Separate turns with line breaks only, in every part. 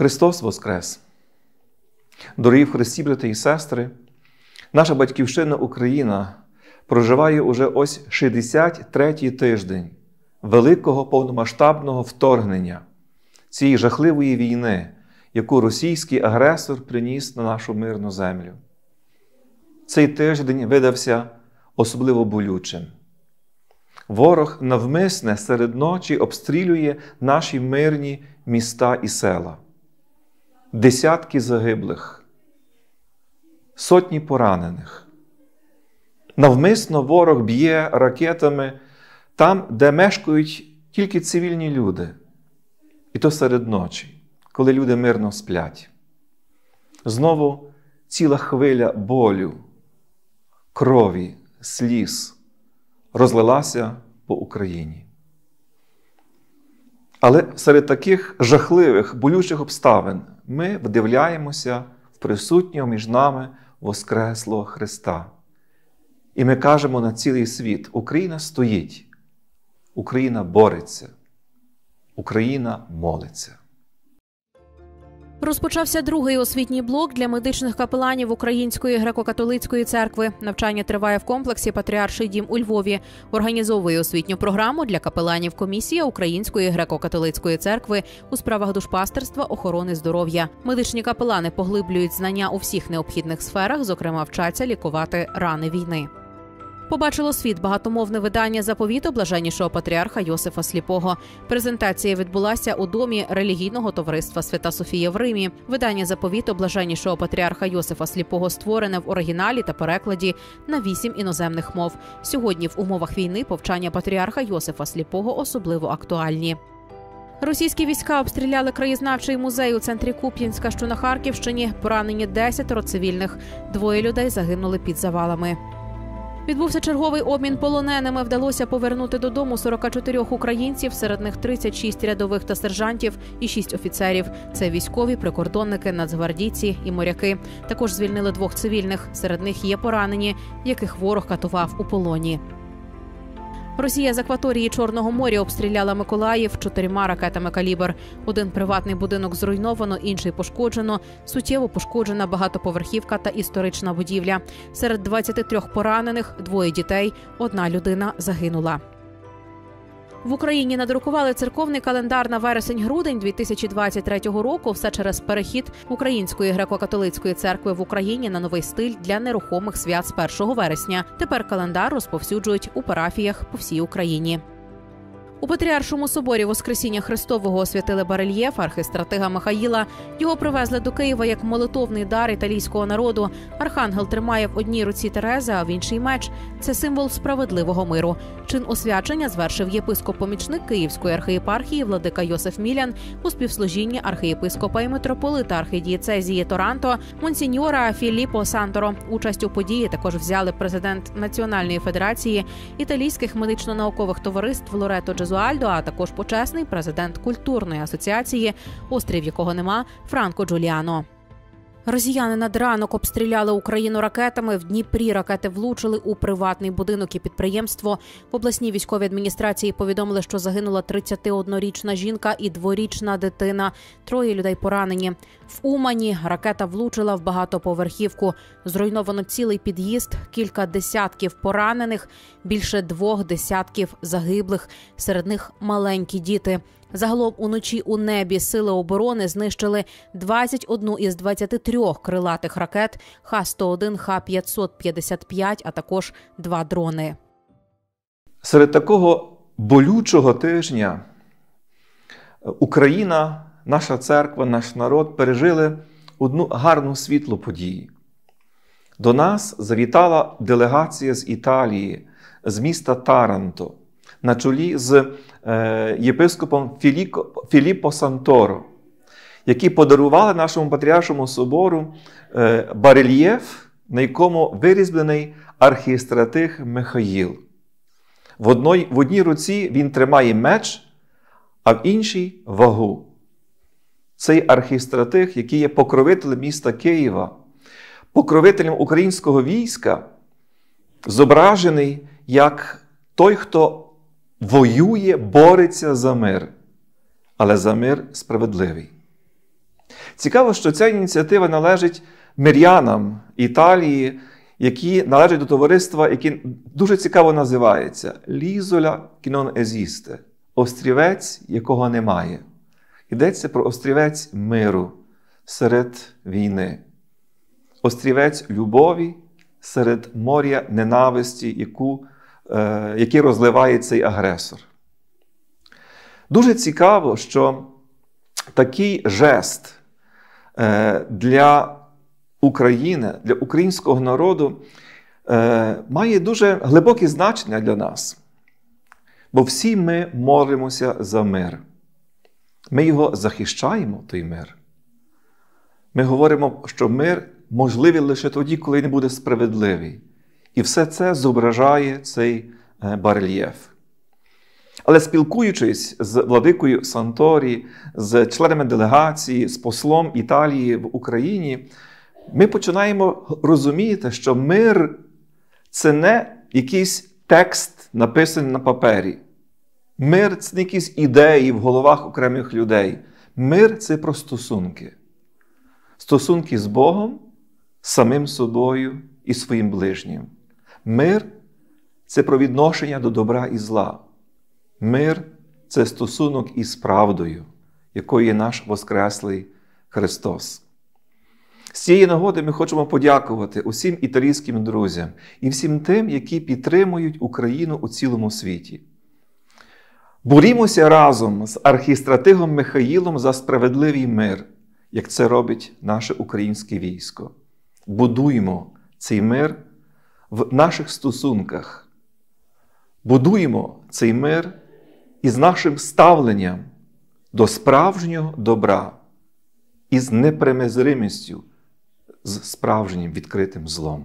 Христос Воскрес! Дорогі в Христі, брати і сестри, наша Батьківщина Україна проживає уже ось 63-й тиждень великого повномасштабного вторгнення цієї жахливої війни, яку російський агресор приніс на нашу мирну землю. Цей тиждень видався особливо болючим. Ворог навмисне серед ночі обстрілює наші мирні міста і села. Десятки загиблих, сотні поранених. Навмисно ворог б'є ракетами там, де мешкають тільки цивільні люди. І то серед ночі, коли люди мирно сплять. Знову ціла хвиля болю, крові, сліз розлилася по Україні. Але серед таких жахливих, болючих обставин ми вдивляємося в присутнього між нами Воскреслого Христа. І ми кажемо на цілий світ: Україна стоїть, Україна бореться, Україна молиться.
Розпочався другий освітній блок для медичних капеланів Української греко-католицької церкви. Навчання триває в комплексі «Патріарший дім» у Львові. Організовує освітню програму для капеланів комісія Української греко-католицької церкви у справах душпастерства, охорони здоров'я. Медичні капелани поглиблюють знання у всіх необхідних сферах, зокрема вчаться лікувати рани війни. Побачило світ багатомовне видання «Заповіту блаженнішого патріарха Йосифа Сліпого». Презентація відбулася у Домі релігійного товариства «Свята Софія» в Римі. Видання «Заповіту блаженнішого патріарха Йосифа Сліпого» створене в оригіналі та перекладі на 8 іноземних мов. Сьогодні в умовах війни повчання патріарха Йосифа Сліпого особливо актуальні. Російські війська обстріляли краєзнавчий музей у центрі Куп'янська, що на Харківщині. Поранені 10 цивільних. 2 людей загинули під завалами. Відбувся черговий обмін полоненими. Вдалося повернути додому 44 українців, серед них 36 рядових та сержантів і 6 офіцерів. Це військові, прикордонники, нацгвардійці і моряки. Також звільнили 2 цивільних. Серед них є поранені, яких ворог катував у полоні. Росія з акваторії Чорного моря обстріляла Миколаїв 4 ракетами «Калібр». Один приватний будинок зруйновано, інший пошкоджено. Суттєво пошкоджена багатоповерхівка та історична будівля. Серед 23 поранених 2 дітей, 1 людина загинула. В Україні надрукували церковний календар на вересень-грудень 2023 року. Все через перехід Української греко-католицької церкви в Україні на новий стиль для нерухомих свят з 1 вересня. Тепер календар розповсюджують у парафіях по всій Україні. У Патріаршому соборі Воскресіння Христового освятили барельєф архистратига Михаїла. Його привезли до Києва як молитовний дар італійського народу. Архангел тримає в одній руці Тереза, а в іншій меч. Це символ справедливого миру. Чин освячення звершив єпископ-помічник Київської архієпархії владика Йосиф Мілян у співслужінні архієпископа і митрополита архідієцезії Торонто монсіньора Філіппо Санторо. Участь у події також взяли президент Національної федерації італійських медично-наукових товариств Лорето Джезуальдо, а також почесний президент культурної асоціації, острів якого нема, Франко Джуліано. Росіяни над ранок обстріляли Україну ракетами. В Дніпрі ракети влучили у приватний будинок і підприємство. В обласній військовій адміністрації повідомили, що загинула 31-річна жінка і 2-річна дитина. 3 людей поранені. В Умані ракета влучила в багатоповерхівку. Зруйновано цілий під'їзд, кілька десятків поранених, більше 2 десятків загиблих. Серед них маленькі діти. Загалом уночі у небі Сили оборони знищили 21 із 23 крилатих ракет Х-101, Х-555, а також 2 дрони.
Серед такого болючого тижня Україна, наша церква, наш народ пережили одну гарну світлу подію. До нас завітала делегація з Італії, з міста Таранто, на чолі з єпископом Філіппо Санторо, які подарували нашому Патріаршому собору барельєф, на якому вирізблений архістратиг Михаїл. В одній руці він тримає меч, а в іншій – вагу. Цей архістратиг, який є покровителем міста Києва, покровителем українського війська, зображений як той, хто воює, бореться за мир, але за мир справедливий. Цікаво, що ця ініціатива належить мирянам Італії, які належать до товариства, яке дуже цікаво називається «Лізоля кінон езісте» – острівець, якого немає. Йдеться про острівець миру серед війни, острівець любові серед моря ненависті, який розливає цей агресор. Дуже цікаво, що такий жест для України, для українського народу має дуже глибоке значення для нас. Бо всі ми молимося за мир. Ми його захищаємо, той мир. Ми говоримо, що мир можливий лише тоді, коли не буде справедливий. І все це зображає цей барельєф. Але спілкуючись з владикою Санторі, з членами делегації, з послом Італії в Україні, ми починаємо розуміти, що мир – це не якийсь текст, написаний на папері. Мир – це не якісь ідеї в головах окремих людей. Мир – це про стосунки. Стосунки з Богом, самим собою і своїм ближнім. Мир – це про відношення до добра і зла. Мир – це стосунок із правдою, якою є наш Воскреслий Христос. З цієї нагоди ми хочемо подякувати усім італійським друзям і всім тим, які підтримують Україну у цілому світі. Борімося разом з архістратигом Михаїлом за справедливий мир, як це робить наше українське військо. Будуємо цей мир в наших стосунках. Будуємо цей мир із нашим ставленням до справжнього добра, із непримиримістю з справжнім відкритим злом.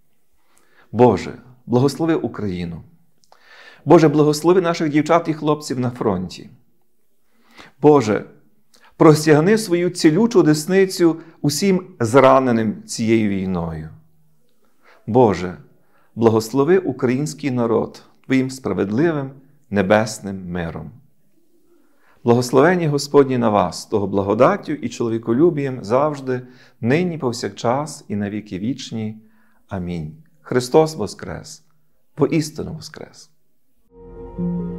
Боже, благослови Україну. Боже, благослови наших дівчат і хлопців на фронті. Боже, простягни свою цілючу десницю усім зраненим цією війною. Боже, благослови український народ Твоїм справедливим небесним миром. Благословення Господні на вас, того благодаттю і чоловіколюбієм завжди, нині повсякчас і на віки вічні. Амінь. Христос воскрес! Воістину воскрес!